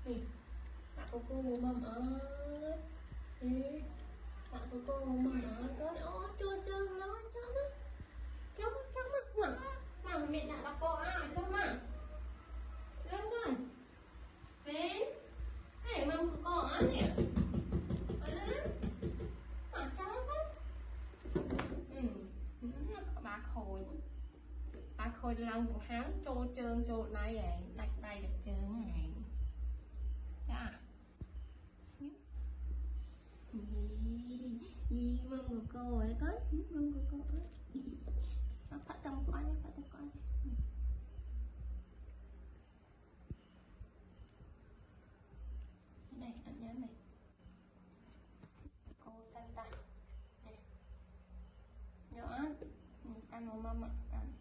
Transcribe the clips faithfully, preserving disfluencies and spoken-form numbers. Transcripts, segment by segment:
Nih, tak koko mama ơi. Ê, tak koko mama ơi. Ô, chơi chơi nó chơi nó. Chấm chấm mà. Mà mẹ đã đọc cô à, chấm mà. Lên rồi. Ê. Này mama koko á nè. Lên. Mà chấm á. Ừ. Bà khôi. Bà khôi lăng của hắn trô trơn trô này vậy. Đặt đây đặt trơn này. Dạ. Gì gì mâm của cô ấy có mâm của cô ấy nó phải tâm quá đi phải tâm quá đi này anh nhớ này cô Santa này nhớ ăn ăn một mâm ạ ăn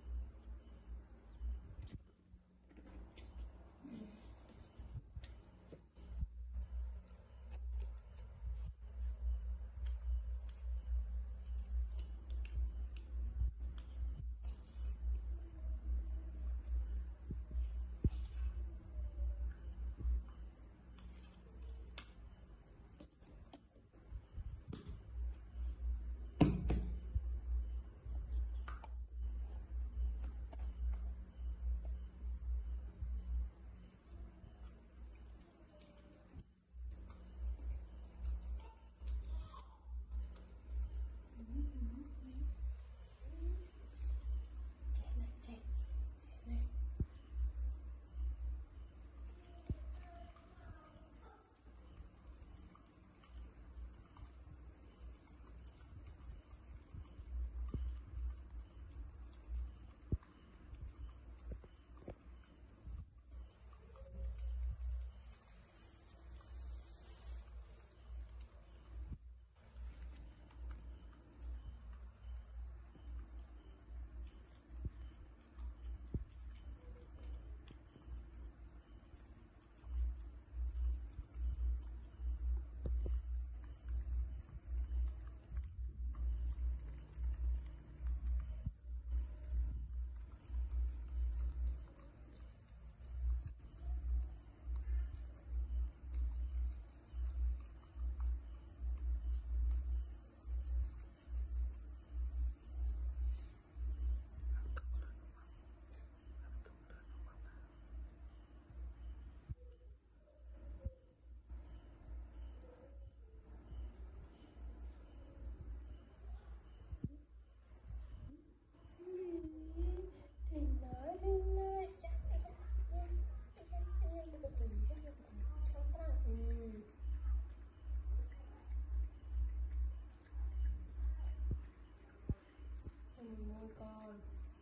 môi con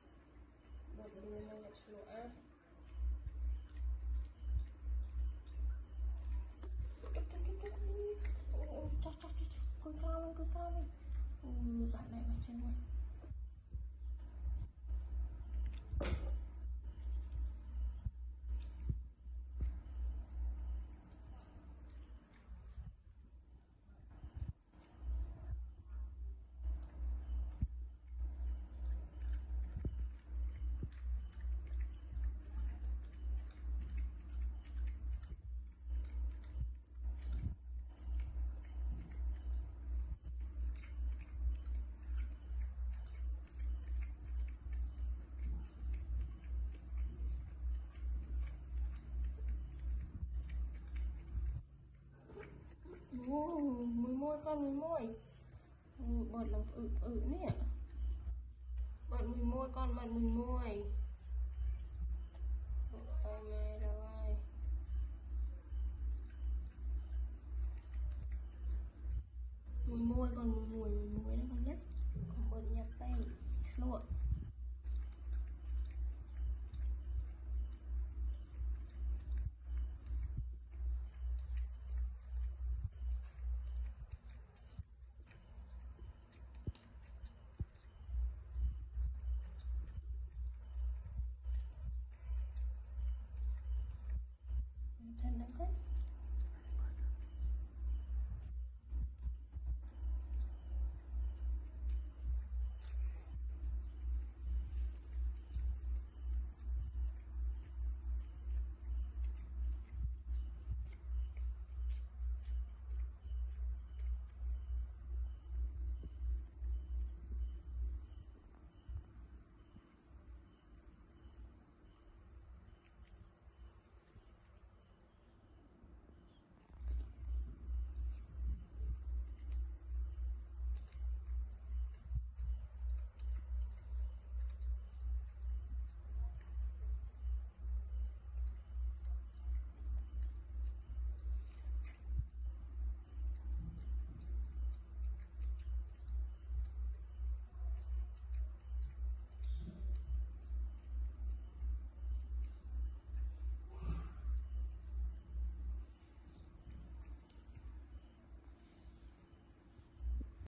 bột đưa lên là chua ôi chắc chắc chắc coi cao lên coi cao lên ôi bạn này mà chơi này ô mùi môi con mùi môi bật lòng ự ự nè bật mùi môi con bật mùi môi tay mẹ rồi mùi môi còn mùi mùi mùi mùi đấy con nhé còn bật nhạc tay lụa chân nó hết